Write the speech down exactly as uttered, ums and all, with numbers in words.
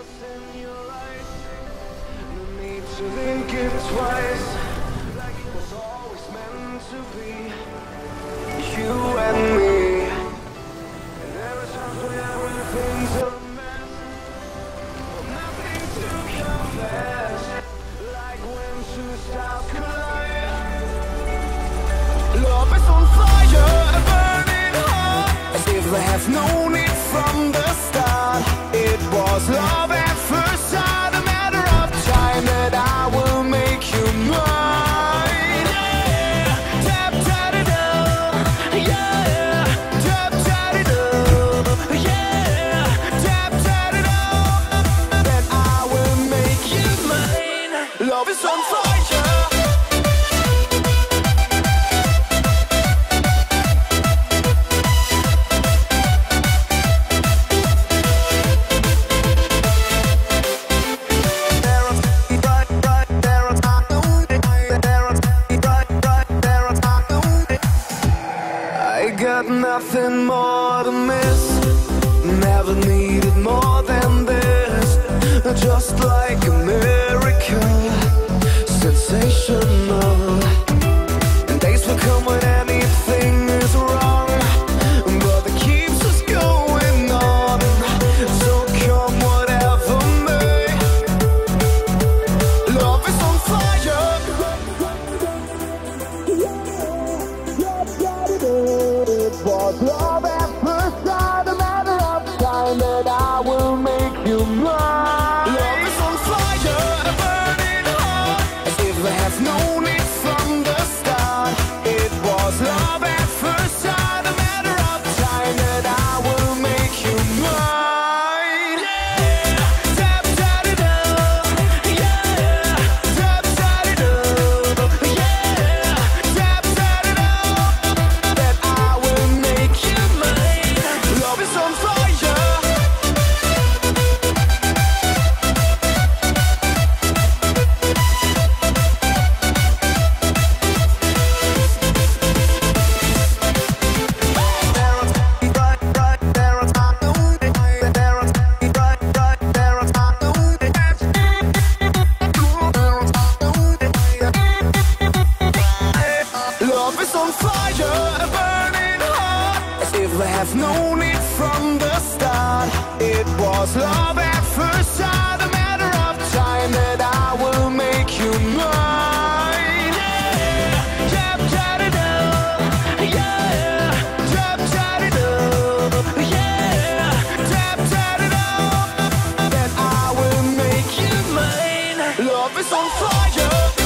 To think it twice, like it was always meant to be. You and me. And there are times when everything's a mess, but nothing to confess. Like when two stars collide. Love is on fire, burning hot, as if I have known it from the start. It was love at first sight, a matter of time that I will make you mine. Yeah, tap tap it up. Yeah, tap tap it up. Yeah, tap tap it up. That I will make you mine. Love is on fire. Got nothing more to miss, never needed more than this. Just like a miracle, sensational. And days will come when anything is wrong, but it keeps us going on. So come whatever may, love is on fire. Was love at first sight, a matter of time that I will make you mine. Love is on fire, burning hot, as if I have known it from the start. It was love at first sight, a matter of time that I will make you mine. Yeah, tap tap it up. Yeah, tap tap it up. Yeah, tap tap it up. That I will make you mine. Love is on fire. Love is on fire, burning hot, as if I have known it from the start. It was love at first sight, a matter of time that I will make you mine. Yeah, tap tap it up. Yeah, tap tap it up. Yeah, tap tap it up. That I will make you mine. Love is on fire.